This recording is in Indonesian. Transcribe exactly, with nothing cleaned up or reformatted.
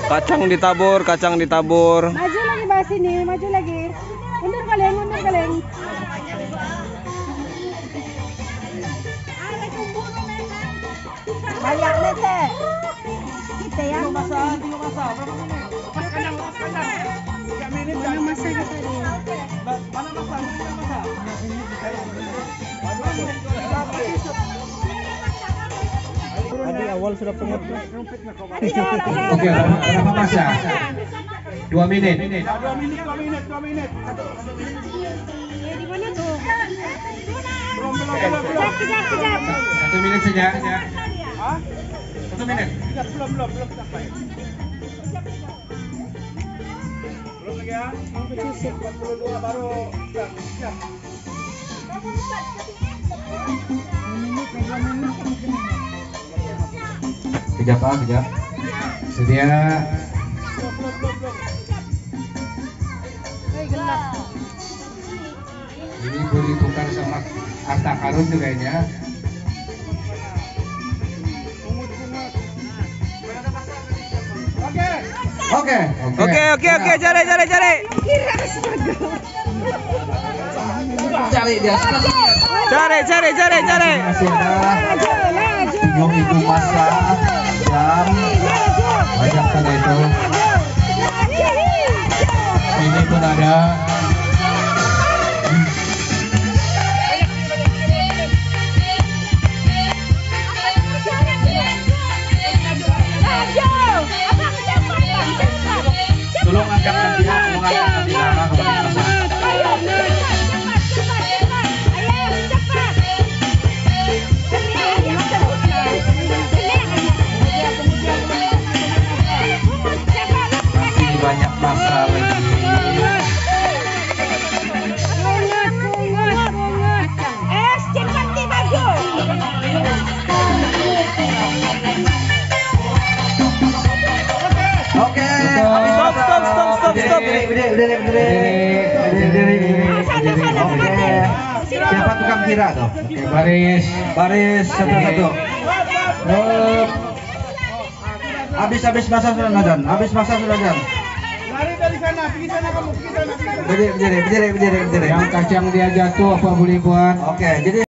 Kacang ditabur, kacang ditabur. Maju lagi bahas ini, maju lagi. Mundur kalian, mundur kalian. Banyak nete. Kita ya. Masa, masa. Lepas kandang, lepas kandang. tiga menit. Mana masa kita dia? Mana masa? Mana masa? Tadi awal sudah pengut. Oke, berapa masa? Dua menit. Dua menit, dua menit, dua menit. Di mana tuh? Belum, belum, belum, belum. Kejap, kejap. Satu menit saja. Hah? Satu menit. Tidak, belum, belum, belum sampai. Belum lagi ya? empat puluh dua baru siap, siap. Kejap Pak, kejap. Sedia. Ini boleh tukar sama harta karun juga ya. Oke. Oke, oke, oke, cari, cari, cari. Cari dia. Cari, cari, cari, cari. Masih ada tujuh ribu masa dan banyak pada itu. Ini pun ada. Tolong angkat nanti, tolong angkat nanti lama kepada masih banyak masalah lagi. Oke, Stop, stop, stop, stop, stop. berdiri, berdiri, berdiri, berdiri, berdiri, oke. Siapa tukang kira tuh? Oke, baris, baris satu-satu. Oh. Habis, habis masa sudah najan, habis masa sudah najan. Lari dari sana, pergi sana kamu, pergi sana. Berdiri, berdiri, berdiri, berdiri, berdiri. Yang kacang dia jatuh apa boleh buat? Oke, jadi